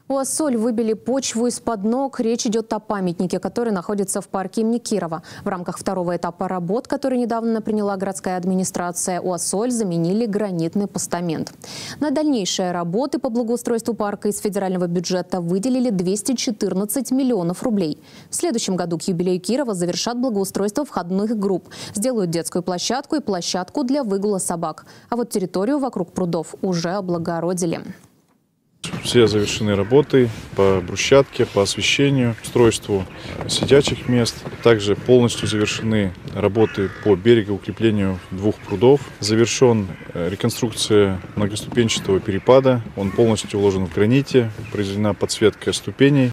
У Ассоль выбили почву из-под ног. Речь идет о памятнике, который находится в парке имени Кирова. В рамках второго этапа работ, который недавно приняла городская администрация, у Ассоль заменили гранитный постамент. На дальнейшие работы по благоустройству парка из федерального бюджета выделили 214 миллионов рублей. В следующем году к юбилею Кирова завершат благоустройство входных групп. Сделают детскую площадку и площадку для выгула собак. А вот территорию вокруг прудов уже облагородили. Все завершены работы по брусчатке, по освещению, устройству сидячих мест. Также полностью завершены работы по берегоукреплению двух прудов. Завершен реконструкция многоступенчатого перепада. Он полностью уложен в граните, произведена подсветка ступеней.